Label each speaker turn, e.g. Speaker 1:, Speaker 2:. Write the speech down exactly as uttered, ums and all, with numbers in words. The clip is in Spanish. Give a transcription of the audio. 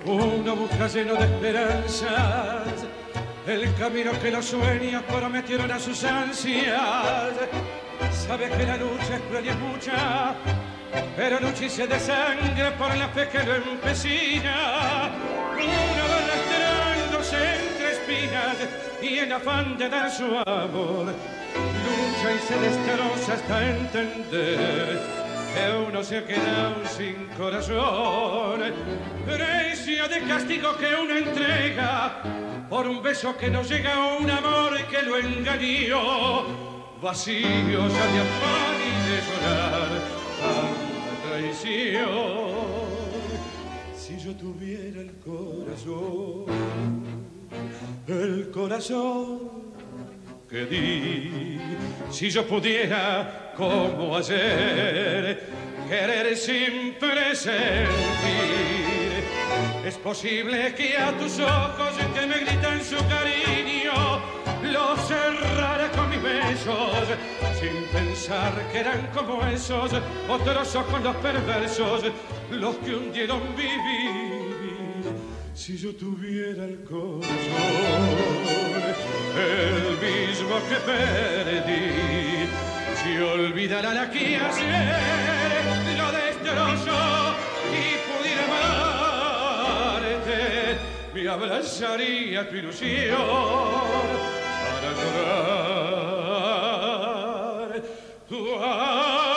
Speaker 1: Uno busca lleno de esperanzas el camino que los sueños prometieron a sus ansias. Sabe que la lucha es cruel y es mucha, pero lucha de sangre por la fe que lo empecina. Uno va arrastrándose entre espinas y en afán de dar su amor, lucha y se destroza hasta entender que uno se ha quedado sin corazón. Precio de castigo que uno entrega por un beso que no llega, a un amor que lo engañó. Vacíos de afán y de llorar tanta traición. Si yo tuviera el corazón, el corazón que di, si yo pudiera como ayer querer sin presentir, es posible que a tus ojos que me gritan su cariño los cerrara con mis besos, sin pensar que eran como esos otros ojos los perversos, los que hundieron mi vida. Si yo tuviera el corazón, el mismo que perdí, si olvidara la que ayer lo destrozó y pudiera amarte, me abrazaría tu ilusión para llorar tu amor.